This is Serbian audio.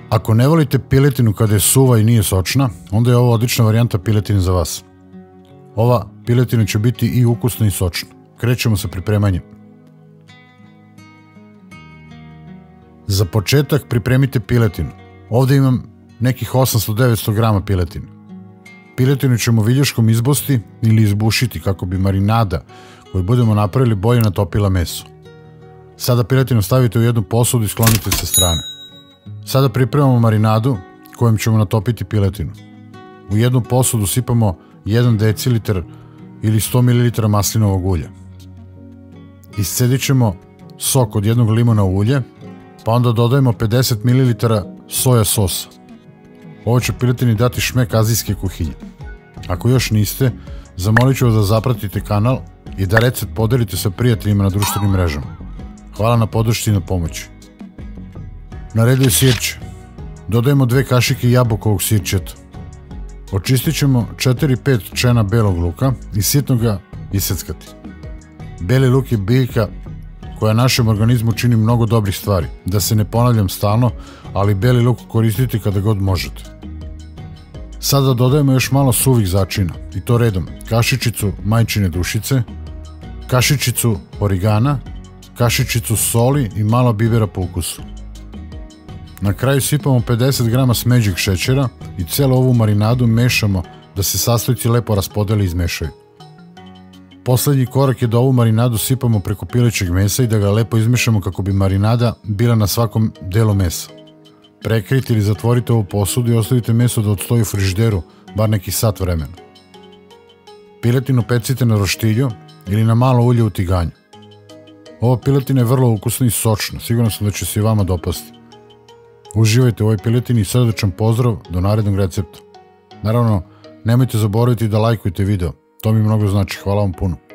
Ako ne volite piletinu kada je suva i nije sočna, onda je ovo odlična varijanta piletine za vas. Ova piletina će biti i ukusna i sočna. Krećemo sa pripremanjem. Za početak pripremite piletinu. Ovdje imam nekih 800-900 grama piletine. Piletinu ćemo vilješkom izbosti ili izbušiti kako bi marinada koju budemo napravili bolje natopila meso. Sada piletinu stavite u jednu posudu i sklonite sa strane. Sada pripremamo marinadu kojom ćemo natopiti piletinu. U jednu posudu sipamo 1 decilitr ili 100 ml maslinovog ulja. Iscedit ćemo sok od jednog limuna u ulje, pa onda dodajemo 50 ml soja sosa. Ovo će piletini dati šmek azijske kuhinje. Ako još niste, zamolit ću vas da zapratite kanal i da recept podelite sa prijateljima na društvenim mrežama. Hvala na podršci i na pomoći. Na redu je sirće. Dodajemo 2 kašike jabukovog sirćeta. Očistit ćemo 4-5 čena belog luka i sitno ga iseckati. Beli luk je biljka koja našem organizmu čini mnogo dobrih stvari. Da se ne ponavljam stalno, ali beli luk koristite kada god možete. Sada dodajemo još malo suvih začina, i to redom: kašičicu majčine dušice, kašičicu origana, kašičicu soli i malo bibera po ukusu. Na kraju sipamo 50 grama smeđeg šećera i celu ovu marinadu mešamo da se sastojci lepo raspodele i izmešaju. Poslednji korak je da ovu marinadu sipamo preko pilećeg mesa i da ga lepo izmešamo kako bi marinada bila na svakom delu mesa. Prekrijte ili zatvorite ovu posudu i ostavite meso da odstoji u frižideru bar nekih sat vremena. Piletinu pecite na roštilju ili na malo ulje u tiganju. Ova piletina je vrlo ukusna i sočna, siguran sam da će se i vama dopasti. Uživajte u ovoj piletini i srdečan pozdrav do narednog recepta. Naravno, nemojte zaboraviti da lajkujete video, to mi mnogo znači, hvala vam puno.